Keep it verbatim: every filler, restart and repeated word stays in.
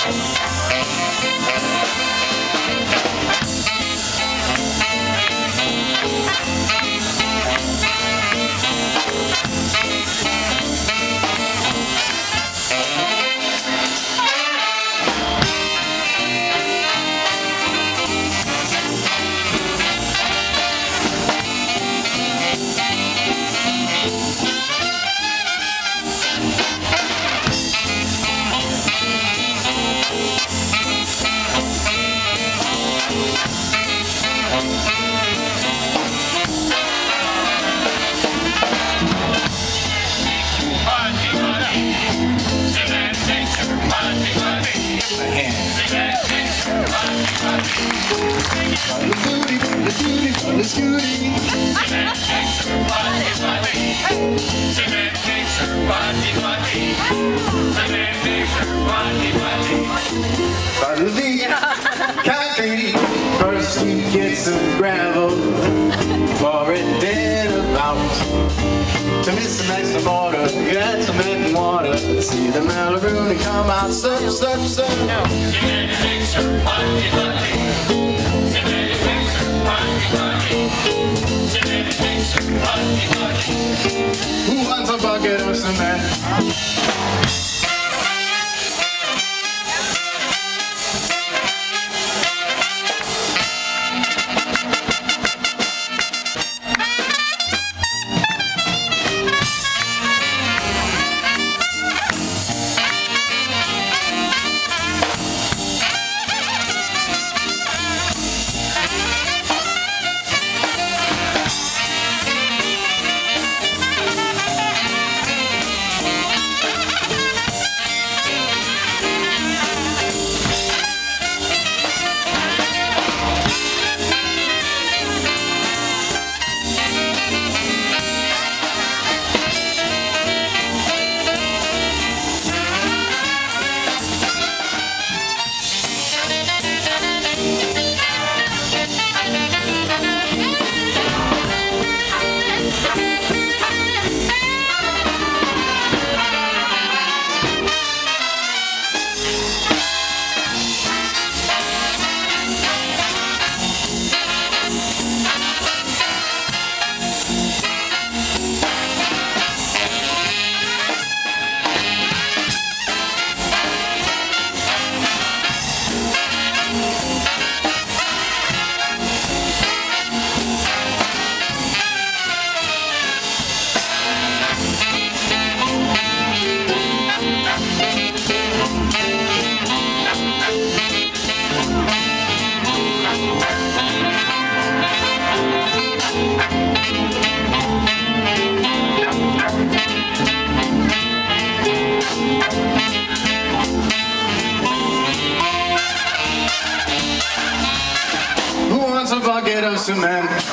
Concrete, first you get some gravel for it then about to miss some extra mortar, you add some milk and water, see the malaroonie come out, slip, slip, slip. Who wants a bucket of cement? Who wants a bucket of cement?